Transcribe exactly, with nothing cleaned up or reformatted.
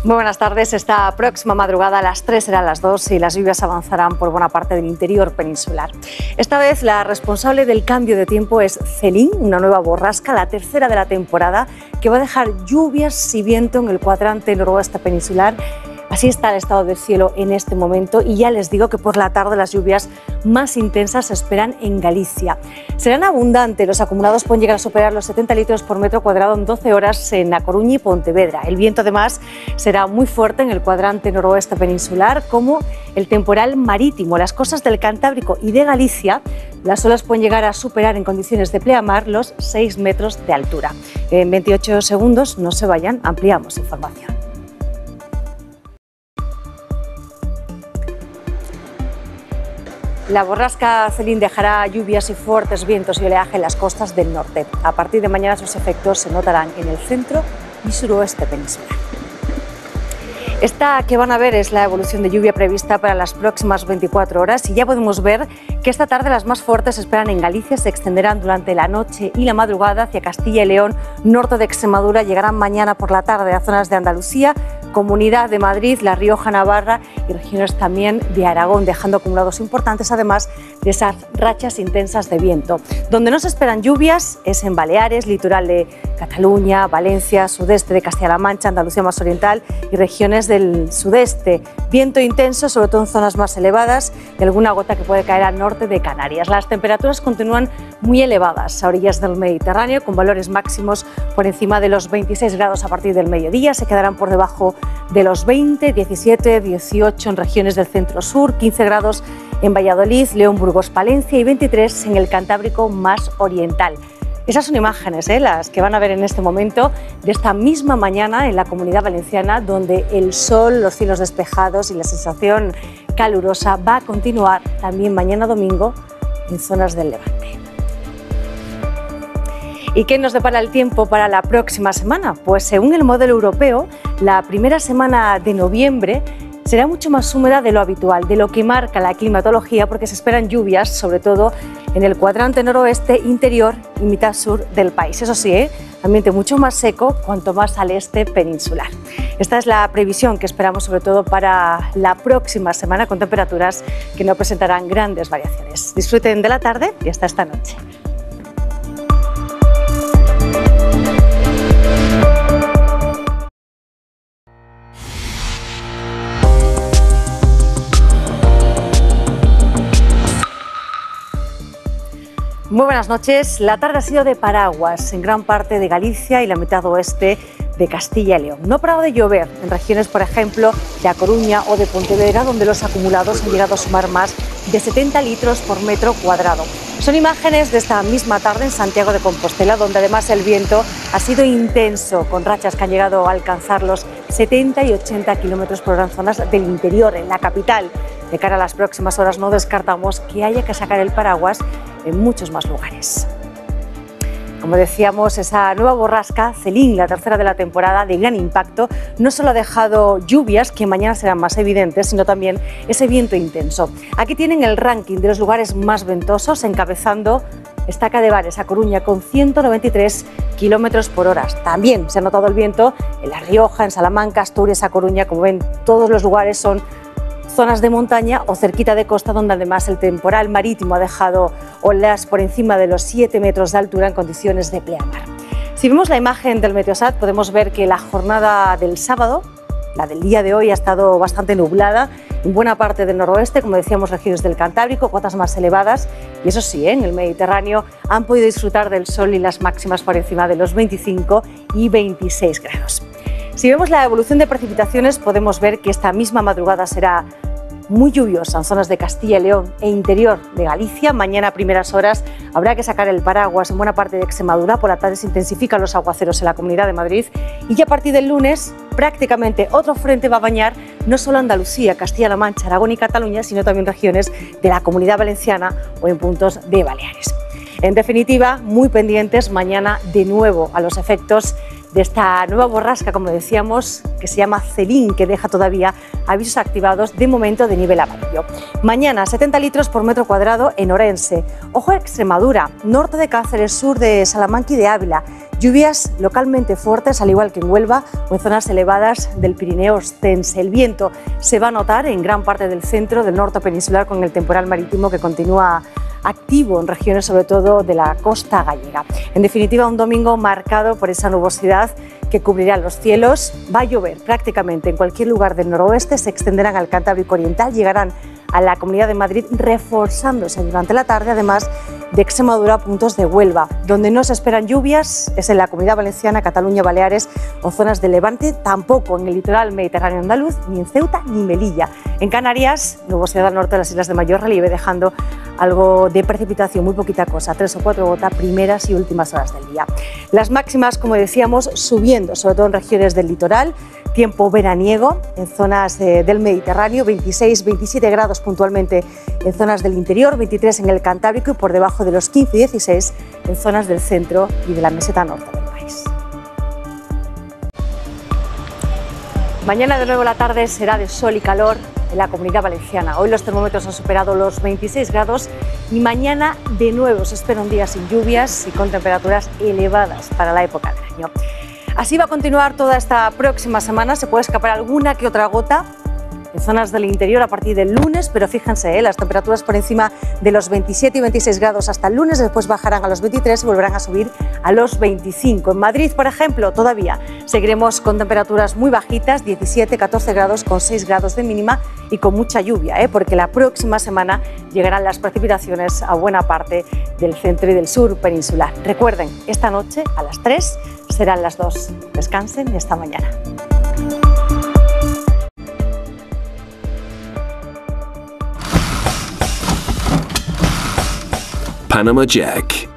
Muy buenas tardes. Esta próxima madrugada a las tres serán las dos y las lluvias avanzarán por buena parte del interior peninsular. Esta vez la responsable del cambio de tiempo es Celín, una nueva borrasca, la tercera de la temporada, que va a dejar lluvias y viento en el cuadrante noroeste peninsular. Así está el estado del cielo en este momento y ya les digo que por la tarde las lluvias más intensas se esperan en Galicia. Serán abundantes, los acumulados pueden llegar a superar los setenta litros por metro cuadrado en doce horas en A Coruña y Pontevedra. El viento además será muy fuerte en el cuadrante noroeste peninsular, como el temporal marítimo. Las costas del Cantábrico y de Galicia, las olas pueden llegar a superar en condiciones de pleamar los seis metros de altura. En veintiocho segundos, no se vayan, ampliamos información. La borrasca Celín dejará lluvias y fuertes vientos y oleaje en las costas del norte. A partir de mañana sus efectos se notarán en el centro y suroeste peninsular. Esta que van a ver es la evolución de lluvia prevista para las próximas veinticuatro horas y ya podemos ver que esta tarde las más fuertes se esperan en Galicia, se extenderán durante la noche y la madrugada hacia Castilla y León, norte de Extremadura, llegarán mañana por la tarde a zonas de Andalucía, Comunidad de Madrid, La Rioja, Navarra y regiones también de Aragón, dejando acumulados importantes además de esas rachas intensas de viento. Donde no se esperan lluvias es en Baleares, litoral de Cataluña, Valencia, sudeste de Castilla-La Mancha, Andalucía más oriental y regiones del sudeste. Viento intenso, sobre todo en zonas más elevadas y alguna gota que puede caer al norte de Canarias. Las temperaturas continúan muy elevadas a orillas del Mediterráneo, con valores máximos por encima de los veintiséis grados a partir del mediodía. Se quedarán por debajo de los veinte, diecisiete, dieciocho en regiones del centro-sur, quince grados en Valladolid, León, Burgos, Palencia y veintitrés en el Cantábrico más oriental. Esas son imágenes, ¿eh? las que van a ver en este momento de esta misma mañana en la Comunidad Valenciana, donde el sol, los cielos despejados y la sensación calurosa va a continuar también mañana domingo en zonas del Levante. ¿Y qué nos depara el tiempo para la próxima semana? Pues según el modelo europeo, la primera semana de noviembre será mucho más húmeda de lo habitual, de lo que marca la climatología, porque se esperan lluvias, sobre todo en el cuadrante noroeste, interior y mitad sur del país. Eso sí, ¿eh? ambiente mucho más seco cuanto más al este peninsular. Esta es la previsión que esperamos sobre todo para la próxima semana, con temperaturas que no presentarán grandes variaciones. Disfruten de la tarde y hasta esta noche. Muy buenas noches. La tarde ha sido de paraguas en gran parte de Galicia y la mitad oeste de Castilla y León. No ha parado de llover en regiones, por ejemplo, de A Coruña o de Pontevedra, donde los acumulados han llegado a sumar más de setenta litros por metro cuadrado. Son imágenes de esta misma tarde en Santiago de Compostela, donde además el viento ha sido intenso, con rachas que han llegado a alcanzar los setenta y ochenta kilómetros por hora en zonas del interior, en la capital. De cara a las próximas horas no descartamos que haya que sacar el paraguas en muchos más lugares. Como decíamos, esa nueva borrasca, Celín, la tercera de la temporada, de gran impacto, no solo ha dejado lluvias, que mañana serán más evidentes, sino también ese viento intenso. Aquí tienen el ranking de los lugares más ventosos, encabezando Estaca de Bares, A Coruña, con ciento noventa y tres kilómetros por hora. También se ha notado el viento en La Rioja, en Salamanca, Asturias, A Coruña. Como ven, todos los lugares son zonas de montaña o cerquita de costa, donde además el temporal marítimo ha dejado olas por encima de los siete metros de altura en condiciones de pleamar. Si vemos la imagen del Meteosat, podemos ver que la jornada del sábado, la del día de hoy, ha estado bastante nublada en buena parte del noroeste, como decíamos, regiones del Cantábrico, cotas más elevadas, y eso sí, ¿eh? en el Mediterráneo han podido disfrutar del sol y las máximas por encima de los veinticinco y veintiséis grados. Si vemos la evolución de precipitaciones, podemos ver que esta misma madrugada será muy lluviosa en zonas de Castilla y León e interior de Galicia. Mañana a primeras horas habrá que sacar el paraguas en buena parte de Extremadura. Por la tarde se intensifican los aguaceros en la Comunidad de Madrid y ya a partir del lunes prácticamente otro frente va a bañar no solo Andalucía, Castilla-La Mancha, Aragón y Cataluña, sino también regiones de la Comunidad Valenciana o en puntos de Baleares. En definitiva, muy pendientes mañana de nuevo a los efectos de esta nueva borrasca, como decíamos, que se llama Celín, que deja todavía avisos activados de momento de nivel amarillo. Mañana setenta litros por metro cuadrado en Orense. Ojo a Extremadura, norte de Cáceres, sur de Salamanca y de Ávila. Lluvias localmente fuertes, al igual que en Huelva o en zonas elevadas del Pirineo ostense. El viento se va a notar en gran parte del centro, del norte peninsular, con el temporal marítimo que continúa activo en regiones sobre todo de la costa gallega. En definitiva, un domingo marcado por esa nubosidad que cubrirá los cielos. Va a llover prácticamente en cualquier lugar del noroeste, se extenderán al Cantábrico Oriental, llegarán a la Comunidad de Madrid, reforzándose durante la tarde, además de Extremadura a puntos de Huelva. Donde no se esperan lluvias es en la Comunidad Valenciana, Cataluña, Baleares o zonas de Levante, tampoco en el litoral mediterráneo andaluz, ni en Ceuta ni Melilla. En Canarias, nubosidad al norte de las islas de mayor relieve, dejando algo de precipitación, muy poquita cosa, tres o cuatro gotas primeras y últimas horas del día. Las máximas, como decíamos, subiendo, sobre todo en regiones del litoral, tiempo veraniego en zonas eh, del Mediterráneo, veintiséis, veintisiete grados puntualmente en zonas del interior, veintitrés en el Cantábrico y por debajo de los quince y dieciséis en zonas del centro y de la meseta norte del país. Mañana de nuevo la tarde será de sol y calor en la Comunidad Valenciana. Hoy los termómetros han superado los veintiséis grados y mañana de nuevo se espera un día sin lluvias y con temperaturas elevadas para la época del año. Así va a continuar toda esta próxima semana. Se puede escapar alguna que otra gota en zonas del interior a partir del lunes, pero fíjense, ¿eh? las temperaturas por encima de los veintisiete y veintiséis grados hasta el lunes, después bajarán a los veintitrés y volverán a subir a los veinticinco. En Madrid, por ejemplo, todavía seguiremos con temperaturas muy bajitas, diecisiete, catorce grados con seis grados de mínima y con mucha lluvia, ¿eh? porque la próxima semana llegarán las precipitaciones a buena parte del centro y del sur peninsular. Recuerden, esta noche a las tres serán las dos. Descansen y hasta mañana. Panama Jack.